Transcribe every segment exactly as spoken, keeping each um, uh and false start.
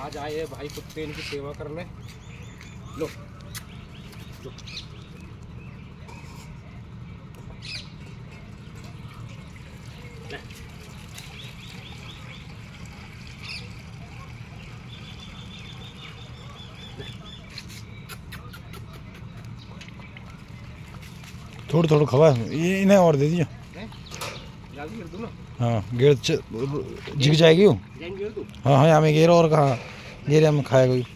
आज आए हैं भाई कुत्ते इनकी सेवा करने। लो लो थोड़ा थोड़ा खवा ये इन्हें और दे दियो। जल्दी कर दूं ना। हाँ गिर जिग जाएगी वो। गिर दूं। हाँ हाँ यहाँ में गिर और कहाँ गिर हम खाएगा कोई।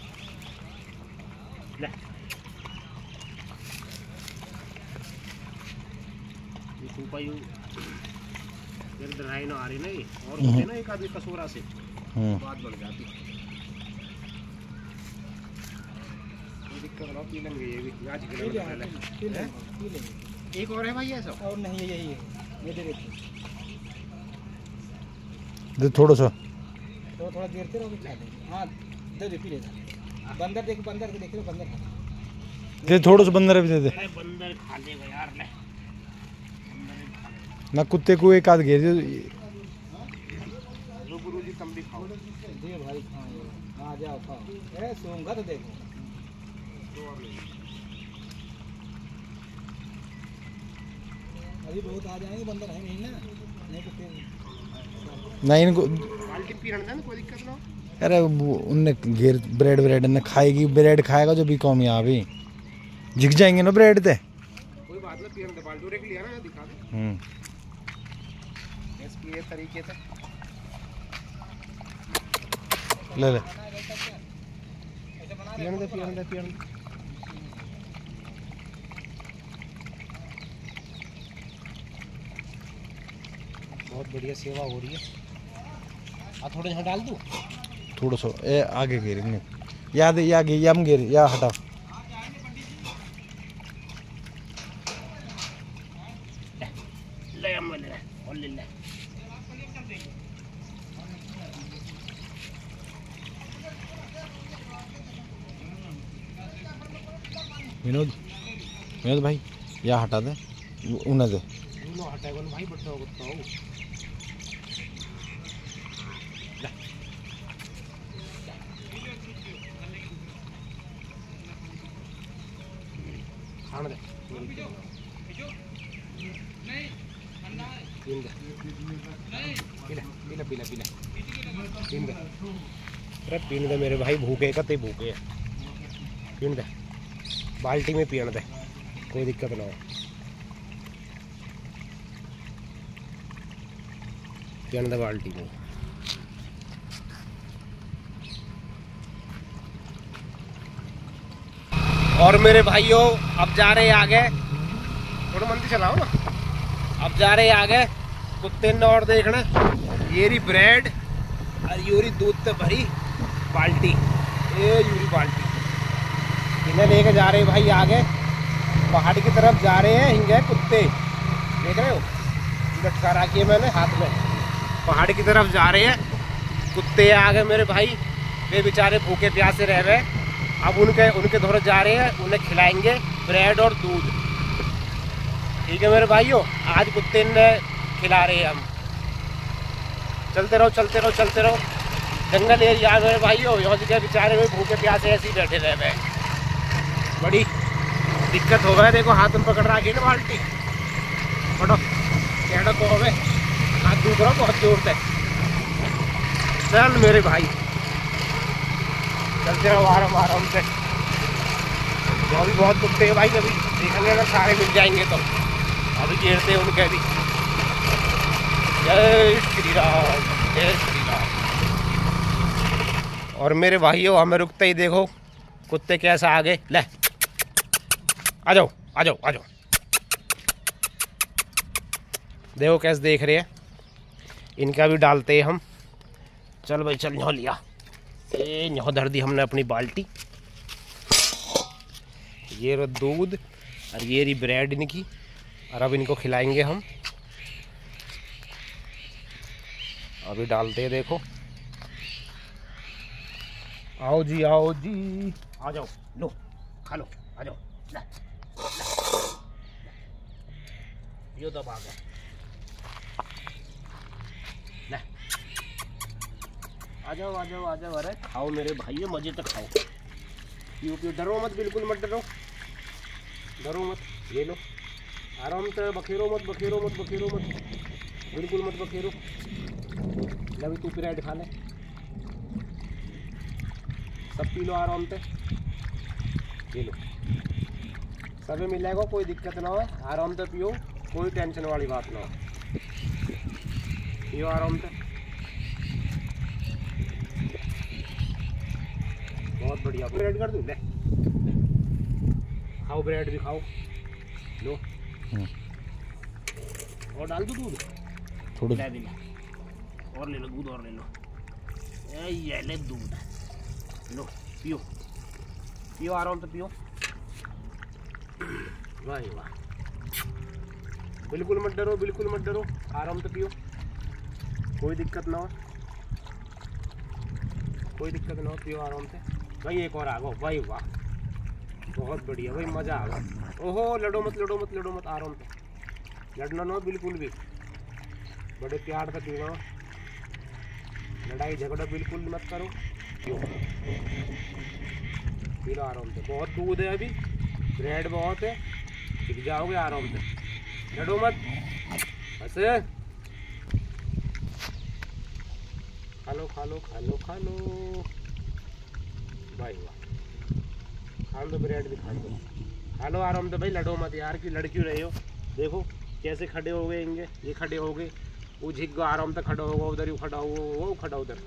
ना आ रही नहीं और होते ना एक आदमी कसूरा से बात बढ़ जाती। दिक्कत ना पी लेंगे ये भी आज के लिए पहले एक और है भाई ऐसा और नहीं है यही है ये दे देते दे थोड़ा सा तो थोड़ा देर से रहोगे खा लेंगे। हाँ दे दे पी लेना। बंदर देखो बंदर के देखो बंदर खा दे थोड़ा सा बंदर भी दे दे। अरे बंदर खा लेगा यार ले ना कुत्ते को एक आध घेर दे। लो गुरुजी तुम भी खाओ दे भाई खाओ आ जाओ खाओ। ए सोंगा तो देखो अभी बहुत आ जाएंगे बंदर है नहीं ना नहीं तो फिर नहीं इनको बाल्टी पी रहने देना कोई दिक्कत ना हो। अरे उनने घेर ब्रेड ब्रेड ने खाएगी ब्रेड खाएगा जो भी कौम यहाँ भी झिक जाएंगे ना ब्रेड ते कोई बात ना पी बाल्टी रेक लिया ना दिखा दे। हम्म इसकी ये तरीके से ले ले पियन दे पियन दे पियन दे। बहुत बढ़िया सेवा हो रही है। आ थोड़े यहाँ डाल दूँ थोड़ा सा ए आगे गिर नहीं याद या आगे यम गिर या हटा ले हम ले ले और ले ले विनोद विनोद भाई या हटा दे उन्हें दे दोनों हटाएगा ना भाई बट्टा कुत्ता हो। खाने दे पीन दे पीला पीला पीला पीला पीन दे। अरे पीन दे मेरे भाई भूखे कते भूखे है पीन दे बाल्टी में पीन दे कोई दिक्कत ना हो। पीन दे बाल्टी में। और मेरे भाइयों अब जा रहे हैं आगे थोड़ा मंदी चलाओ ना। अब जा रहे हैं आगे कुत्ते ने और देखना ये रही ब्रेड और यूरी दूध से भरी बाल्टी ये यूरी बाल्टी इन्हें लेके जा रहे हैं भाई आगे पहाड़ की तरफ जा रहे हैं। हिंगे कुत्ते देख रहे हो लटका रखी है मैंने हाथ में। पहाड़ की तरफ जा रहे हैं कुत्ते आगे मेरे भाई वे बेचारे भूखे प्यासे रह गए। अब उनके उनके दौर जा रहे हैं उन्हें खिलाएंगे ब्रेड और दूध। ठीक है मेरे भाइयों आज कुत्ते ने खिला रहे हैं हम। चलते रहो चलते रहो चलते रहो जंगल एरिया मेरे भाइयों यहाँ के बेचारे हुए भूखे प्यासे ऐसे ही बैठे रह गए। बड़ी दिक्कत हो गया देखो हाथ में पकड़ रहा है ना बाल्टी फटो कहना को हो गए हाथ दूध रहो बहुत जोर से। चल मेरे भाई चलते रहो आराम आराम से। जो भी बहुत कुत्ते हैं भाई कभी देखेंगे अगर सारे मिल जाएंगे तो अभी घेरते हैं उनके भी। जय श्री राम जय श्री राम। और मेरे भाइयों हमें रुकते ही देखो कुत्ते कैसा आगे ले आ जाओ आ जाओ आ जाओ। देखो कैसे देख रहे हैं इनका भी डालते हैं हम। चल भाई चल यहाँ लिया ये यहाँ धर दी हमने अपनी बाल्टी। ये रहा दूध और ये रही ब्रेड इनकी और अब इनको खिलाएंगे हम। अभी डालते हैं देखो आओ जी आओ जी आ जाओ लो खा लो आ जाओ ले, ले, यो दबा गए ले आ जाओ आ जाओ आ जाओ, अरे खाओ मेरे भाइयों, मजे तक खाओ, पियो पियो, डरो मत, बिल्कुल मत डरो, डरो मत, ये लो आराम से, बखेरो मत बखेरो मत बखेरो मत, बिल्कुल मत बखेरो। लभी तू ब्रेड खा ले, सब पी लो आराम से, ये लो सब मिलेगा, कोई दिक्कत ना हो, आराम से पियो, कोई टेंशन वाली बात ना हो, पियो आराम से, बहुत बढ़िया। ब्रेड कर दूँ, ले खाओ, ब्रेड भी खाओ, लो और डाल दो दूध थोड़ा, ले ले और ले लो दूध, और ले लो, ए ये ले दूध, लो पियो पियो आराम से पियो, वाह वाह, बिल्कुल मत डरो, बिल्कुल मत डरो, आराम से पियो, कोई दिक्कत ना हो, कोई दिक्कत ना हो, पियो आराम से भाई। एक और आ गो भाई, वाह बहुत बढ़िया भाई, मज़ा आ गया। ओहो लड़ो मत लड़ो मत लड़ो मत, आराम से, लड़ना ना बिल्कुल भी, बड़े प्यार से पीना, लड़ाई झगड़ा बिल्कुल मत करो, पियो पी लो आराम से, बहुत दूध है अभी, ब्रेड बहुत है, सीख जाओगे आराम से, लड़ो मत, ऐसे खा लो खा लो खा लो खा लो भाई, वाह खा लो, ब्रेड भी खा लो, खा लो आराम से भाई, लड़ो मत यार, क्यों लड़ क्यों रहे हो, देखो कैसे खड़े हो गए, इंगे ये खड़े हो गए, वो झिक गो आराम से खड़ा होगा, उधर ही खड़ा हुआ, वो खड़ा उधर,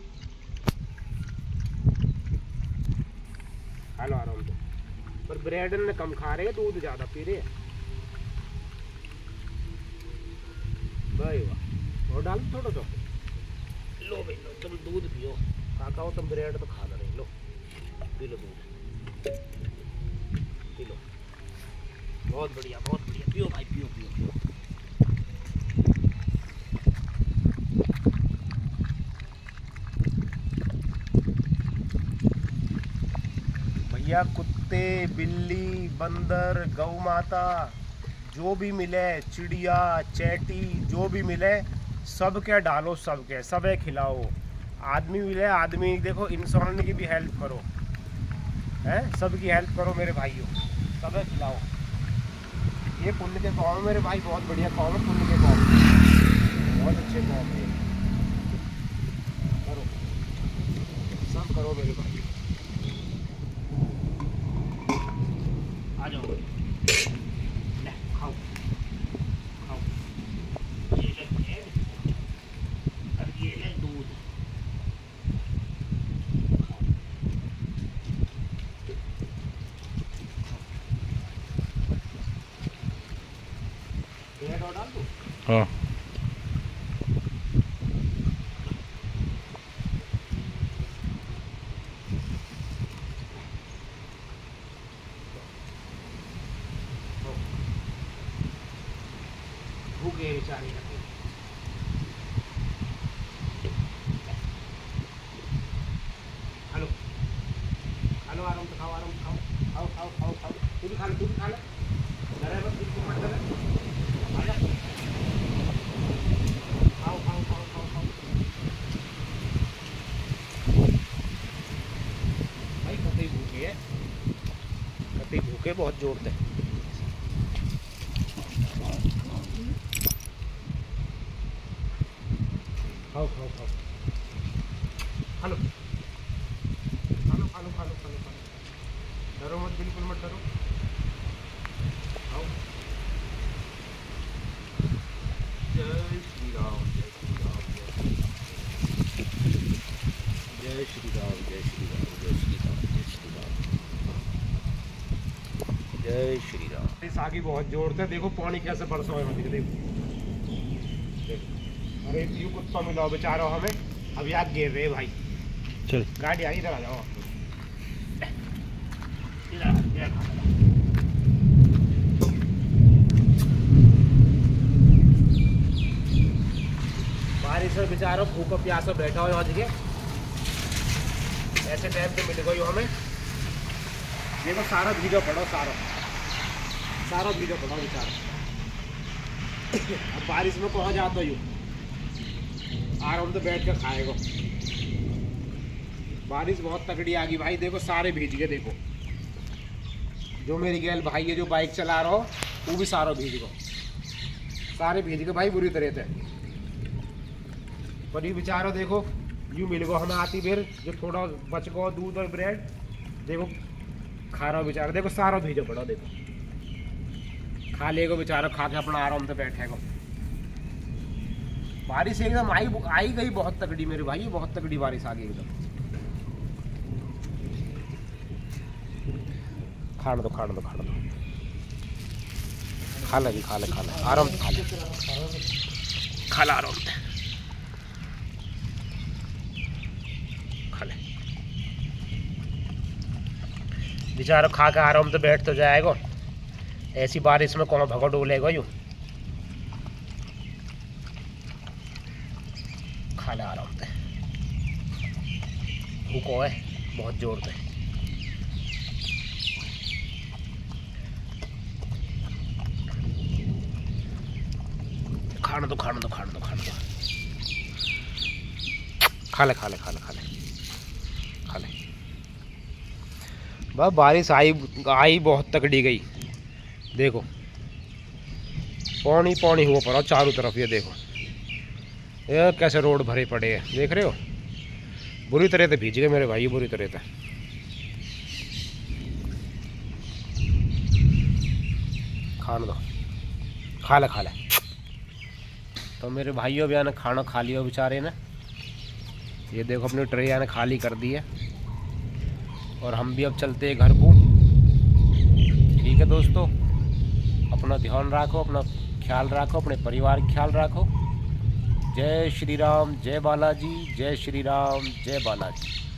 खा लो आराम से, पर ब्रेड ने कम खा रहे हैं, दूध ज़्यादा पी रहे हैं भाई, वाह और डाल थोड़ा सा, लो भाई लो, तुम दूध पियो, काका हो तुम ब्रेड तो खाना नहीं, लो पी लो दूध, पी लो, बहुत बढ़िया बहुत बढ़िया, पियो भाई पियो पियो पियो। भैया कुत्ते बिल्ली बंदर गौ माता जो भी मिले, चिड़िया चैटी जो भी मिले, सब के डालो, सब के सबे खिलाओ, आदमी मिले आदमी, देखो इंसान की भी हेल्प करो, हैं सबकी हेल्प करो मेरे भाइयों, सबे खिलाओ, ये पुण्य के कौम मेरे भाई, बहुत बढ़िया कौम है, पुण्य के कौम, बहुत अच्छे कौम है, करो सब करो मेरे भाई, आ जाओ ले खाओ खाओ, ये ले ब्रेड और ये ले दूध, ब्रेड और डाल दो, हाँ भूखे बेचारे रहते, हेलो हेलो आराम से खाओ, आराम से खाओ, खाओ खाओ खाओ खाओ, तू भी खा ले, तू भी खा ले, डरे मत, बिल्कुल मत डरे, आ जा, खाओ खाओ खाओ खाओ खाओ भाई, कतई भूखे है, कतई भूखे बहुत जोर से, खाओ खाओ खाओ, हेलो खालो खालो खालो खालो खालो, डरो मत, बिल्कुल मत डरो, खाओ, जय श्री राम जय श्री राम जय श्री राम जय श्री राम जय श्री राम जय श्री राम जय श्री राम। इस आगे बहुत जोर से, देखो पानी कैसे बरसा है, देखो देखो, अरे यू कुत्ता मिला बेचारा हमें, अब याद गिर रहे भाई, चल गाड़ी आई, इधर आ जाओ, इधर इधर बारिश में बेचारा भूखा प्यासा बैठा हो जगह, ऐसे टाइम पे मिल गई हमें, देखो सारा भीगा पड़ो, सारा सारा भीगा पड़ो बेचारा, अब बारिश में कहाँ जाता यू, आराम से बैठ कर खाएगा, बारिश बहुत तगड़ी आ गई भाई, देखो सारे भीज गए। देखो जो मेरी गैल भाई है जो बाइक चला रहा हो वो भी सारा भीज गो, सारे भीज गए भाई बुरी तरह से। पर ये बेचारा देखो यूँ मिल गो हमें आती बेर जो थोड़ा बच गो दूध और ब्रेड, देखो खा रहा हो बेचारा, देखो सारा भीजो पड़ो, देखो खा लेगो बेचारा, खा के अपना आराम से बैठेगा। बारिश एकदम आई आई गई बहुत तगड़ी मेरे भाई, बहुत तगड़ी बारिश आ गई एकदम। खाने दो खाने दो खाने दो, खा ले खा ले खा ले आराम से खा ले खा ले आराम से खा ले बेचारा, खा के आराम से बैठ तो जाएगा। ऐसी बारिश में कौन भगो डोलेगा यूँ, खा ले आराम से, भूखो है बहुत जोर से। खाने दो खाने दो खाने दो खाने दो, खा ले खा ले खा ले खा ले खा ले। बस बारिश आई आई बहुत तगड़ी गई, देखो पानी पानी हुआ पड़ा चारों तरफ। ये देखो ये कैसे रोड भरे पड़े हैं, देख रहे हो, बुरी तरह से भीज गए मेरे भाई, बुरी तरह से। खाने दो खा ले खा ले। तो मेरे भाइयों भी आने खाना खा लिया बेचारे ने, ये देखो अपनी ट्रे आने खाली कर दी है, और हम भी अब चलते हैं घर को। ठीक है दोस्तों, अपना ध्यान रखो, अपना ख्याल रखो, अपने परिवार का ख्याल रखो। जय श्री राम, जय बालाजी, जय श्री राम, जय बालाजी।